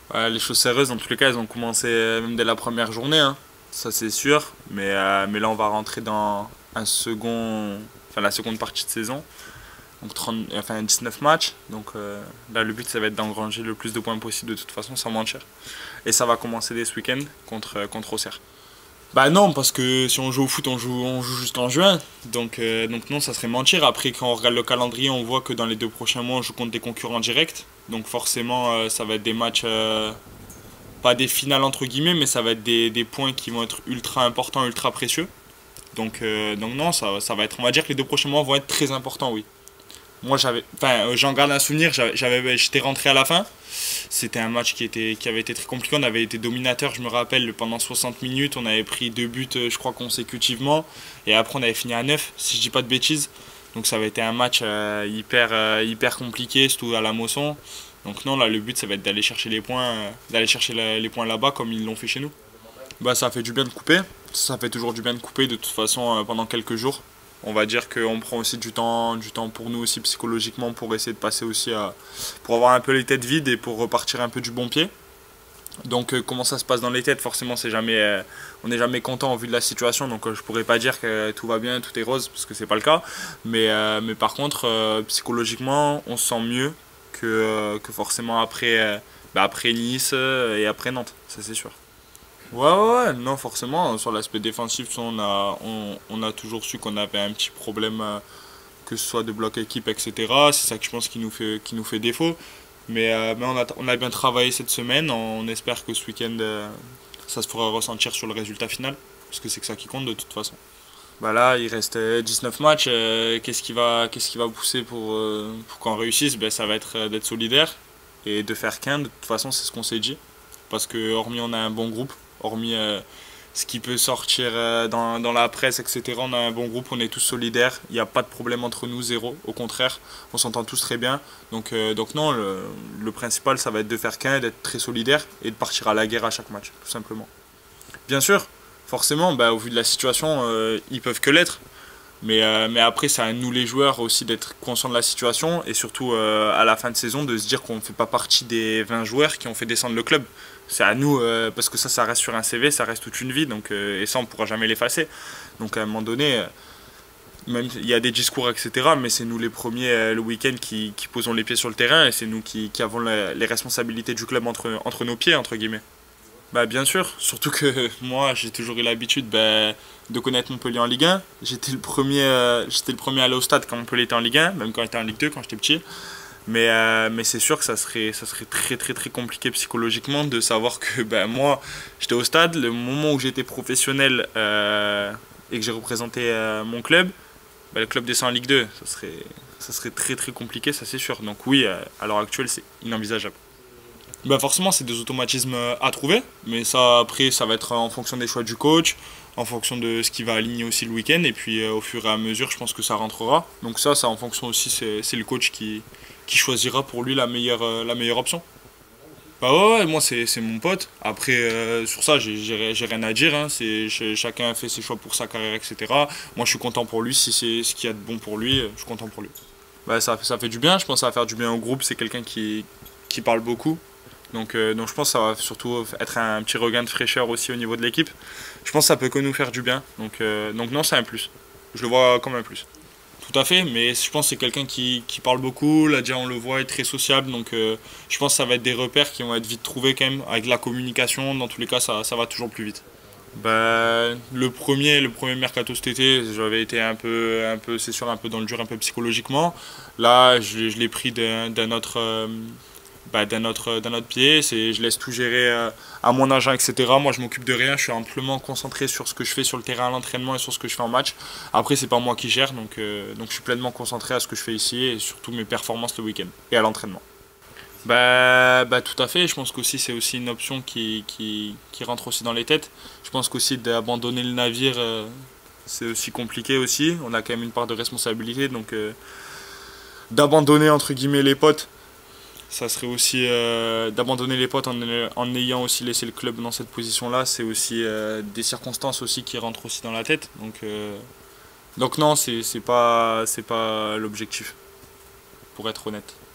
Ouais, les choses sérieuses, dans tous les cas, elles ont commencé même dès la première journée, hein. Ça c'est sûr. Mais là, on va rentrer dans la seconde partie de saison. Donc 19 matchs. Donc là, le but, ça va être d'engranger le plus de points possible de toute façon, sans mentir. Et ça va commencer dès ce week-end contre Auxerre. Bah non, parce que si on joue au foot, on joue juste en juin. Donc non, ça serait mentir. Après, quand on regarde le calendrier, on voit que dans les 2 prochains mois, on joue contre des concurrents directs. Donc forcément, ça va être des matchs, pas des finales entre guillemets, mais ça va être des points qui vont être ultra importants, ultra précieux. Donc non, ça va être, on va dire que les 2 prochains mois vont être très importants, oui. Moi, j'en garde un souvenir, j'étais rentré à la fin. C'était un match qui avait été très compliqué. On avait été dominateur, je me rappelle, pendant 60 minutes. On avait pris 2 buts, je crois, consécutivement. Et après, on avait fini à 9, si je dis pas de bêtises. Donc ça avait été un match hyper compliqué, surtout à la Mosson. Donc non, là, le but, ça va être d'aller chercher les points, les points là-bas, comme ils l'ont fait chez nous. Bah, ça fait du bien de couper. Ça fait toujours du bien de couper, de toute façon, pendant quelques jours. On va dire qu'on prend aussi du temps pour nous aussi psychologiquement pour essayer de passer aussi pour avoir un peu les têtes vides et pour repartir un peu du bon pied. Donc comment ça se passe dans les têtes, forcément on n'est jamais content au vu de la situation, donc je pourrais pas dire que tout va bien, tout est rose, parce que c'est pas le cas. Mais par contre, psychologiquement, on se sent mieux que forcément après Nice et après Nantes, ça c'est sûr. Ouais, non, forcément, sur l'aspect défensif, on a toujours su qu'on avait un petit problème, que ce soit de bloc équipe, etc. C'est ça que je pense qui nous fait défaut. Mais on a bien travaillé cette semaine. On espère que ce week-end, ça se fera ressentir sur le résultat final. Parce que c'est que ça qui compte de toute façon. Bah là, il reste 19 matchs. Qu'est-ce qui va pousser pour qu'on réussisse? Ben, ça va être d'être solidaire et de faire qu'un. De toute façon, c'est ce qu'on s'est dit. Parce que, hormis on a un bon groupe, hormis ce qui peut sortir dans la presse, etc., on a un bon groupe, on est tous solidaires. Il n'y a pas de problème entre nous, zéro. Au contraire, on s'entend tous très bien. Donc non, le principal, ça va être de faire qu'un, d'être très solidaire et de partir à la guerre à chaque match, tout simplement. Bien sûr, forcément, bah, au vu de la situation, ils peuvent que l'être. Mais après, c'est à nous les joueurs aussi d'être conscients de la situation et surtout à la fin de saison de se dire qu'on ne fait pas partie des 20 joueurs qui ont fait descendre le club. C'est à nous, parce que ça reste sur un CV, ça reste toute une vie, et ça on ne pourra jamais l'effacer. Donc à un moment donné, même il y a des discours, etc., mais c'est nous les premiers le week-end qui posons les pieds sur le terrain et c'est nous qui avons les responsabilités du club entre nos pieds, entre guillemets. Bah bien sûr, surtout que moi j'ai toujours eu l'habitude de connaître Montpellier en Ligue 1. J'étais le premier à aller au stade quand Montpellier était en Ligue 1, même quand j'étais en Ligue 2 quand j'étais petit. Mais c'est sûr que ça serait très très très compliqué psychologiquement de savoir que moi j'étais au stade, le moment où j'étais professionnel et que j'ai représenté mon club, le club descend en Ligue 2. Ça serait très très compliqué, ça c'est sûr. Donc oui, à l'heure actuelle c'est inenvisageable. Ben forcément, c'est des automatismes à trouver, mais ça, après, ça va être en fonction des choix du coach, en fonction de ce qu'il va aligner aussi le week-end, et puis au fur et à mesure, je pense que ça rentrera. Donc ça en fonction aussi, c'est le coach qui choisira pour lui la meilleure option. Bah ouais, moi c'est mon pote. Après, sur ça, j'ai rien à dire, hein. Chacun fait ses choix pour sa carrière, etc. Moi, je suis content pour lui, si c'est ce qu'il y a de bon pour lui, je suis content pour lui. Bah, ça fait du bien, je pense que ça va faire du bien au groupe, c'est quelqu'un qui parle beaucoup. Donc je pense que ça va surtout être un petit regain de fraîcheur aussi au niveau de l'équipe. Je pense que ça peut que nous faire du bien. Donc non, c'est un plus. Je le vois comme un plus. Tout à fait, mais je pense que c'est quelqu'un qui parle beaucoup. Là déjà on le voit, est très sociable. Donc je pense que ça va être des repères qui vont être vite trouvés quand même. Avec la communication, dans tous les cas, ça va toujours plus vite. Le premier mercato cet été, j'avais été c'est sûr, un peu dans le dur, un peu psychologiquement. Là, je l'ai pris d'un autre, d'un autre pied. Je laisse tout gérer à mon agent, etc. Moi, je m'occupe de rien. Je suis amplement concentré sur ce que je fais sur le terrain à l'entraînement et sur ce que je fais en match. Après, c'est pas moi qui gère, donc je suis pleinement concentré à ce que je fais ici et surtout mes performances le week-end et à l'entraînement. Tout à fait. Je pense qu'aussi c'est aussi une option qui rentre aussi dans les têtes. Je pense qu'aussi d'abandonner le navire, c'est aussi compliqué aussi. On a quand même une part de responsabilité, donc d'abandonner entre guillemets les potes, ça serait aussi d'abandonner les potes en ayant aussi laissé le club dans cette position-là. C'est aussi des circonstances aussi qui rentrent aussi dans la tête. Donc non, c'est pas l'objectif, pour être honnête.